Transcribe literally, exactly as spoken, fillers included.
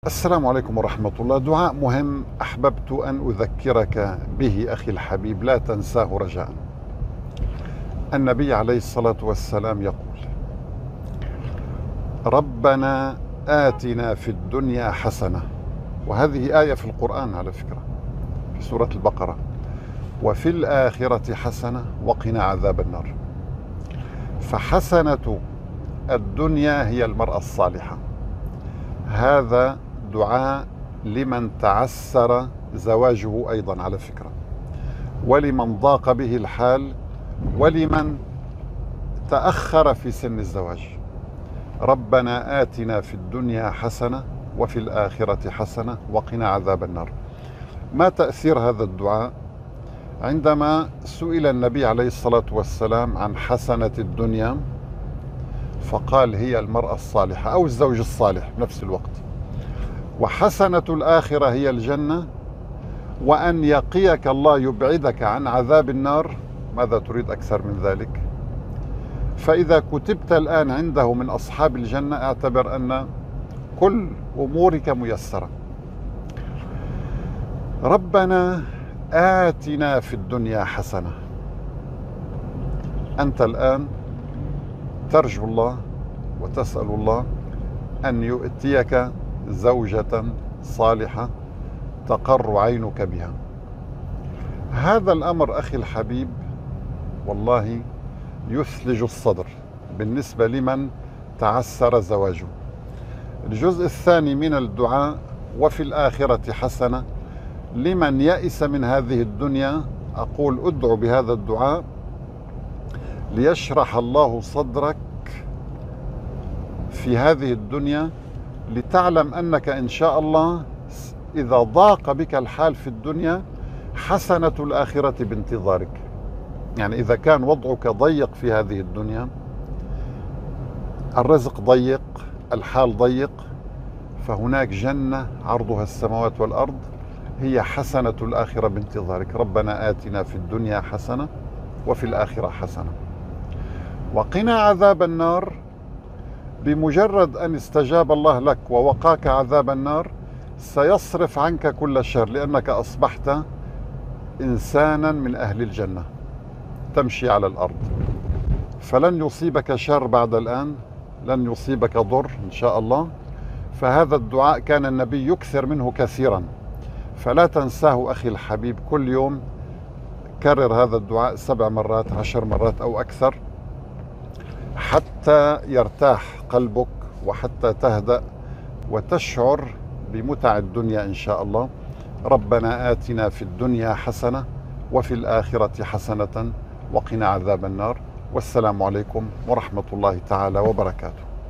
السلام عليكم ورحمة الله. دعاء مهم أحببت أن أذكرك به أخي الحبيب، لا تنساه رجاء. النبي عليه الصلاة والسلام يقول: ربنا آتنا في الدنيا حسنة، وهذه آية في القرآن على فكرة في سورة البقرة، وفي الآخرة حسنة وقنا عذاب النار. فحسنة الدنيا هي المرأة الصالحة. هذا دعاء لمن تعسر زواجه أيضا على فكرة، ولمن ضاق به الحال، ولمن تأخر في سن الزواج. ربنا آتنا في الدنيا حسنة وفي الآخرة حسنة وقنا عذاب النار. ما تأثير هذا الدعاء؟ عندما سئل النبي عليه الصلاة والسلام عن حسنة الدنيا فقال: هي المرأة الصالحة أو الزوج الصالح بنفس الوقت. وحسنة الآخرة هي الجنة، وأن يقيك الله يبعدك عن عذاب النار. ماذا تريد أكثر من ذلك؟ فإذا كتبت الآن عنده من أصحاب الجنة اعتبر أن كل أمورك ميسرة. ربنا آتنا في الدنيا حسنة. أنت الآن ترجو الله وتسأل الله أن يؤتيك زوجة صالحة تقر عينك بها. هذا الأمر أخي الحبيب والله يثلج الصدر بالنسبة لمن تعسر زواجه. الجزء الثاني من الدعاء: وفي الآخرة حسنة. لمن يئس من هذه الدنيا أقول: ادعو بهذا الدعاء ليشرح الله صدرك في هذه الدنيا، لتعلم أنك إن شاء الله إذا ضاق بك الحال في الدنيا حسنة الآخرة بانتظارك. يعني إذا كان وضعك ضيق في هذه الدنيا، الرزق ضيق، الحال ضيق، فهناك جنة عرضها السماوات والأرض، هي حسنة الآخرة بانتظارك. ربنا آتنا في الدنيا حسنة وفي الآخرة حسنة وقنا عذاب النار. بمجرد أن استجاب الله لك ووقاك عذاب النار سيصرف عنك كل شر، لأنك أصبحت إنسانا من أهل الجنة تمشي على الأرض، فلن يصيبك شر بعد الآن، لن يصيبك ضر إن شاء الله. فهذا الدعاء كان النبي يكثر منه كثيرا، فلا تنساه أخي الحبيب. كل يوم كرر هذا الدعاء سبع مرات عشر مرات أو أكثر، حتى يرتاح قلبك وحتى تهدأ وتشعر بمتع الدنيا إن شاء الله. ربنا آتنا في الدنيا حسنة وفي الآخرة حسنة وقنا عذاب النار. والسلام عليكم ورحمة الله تعالى وبركاته.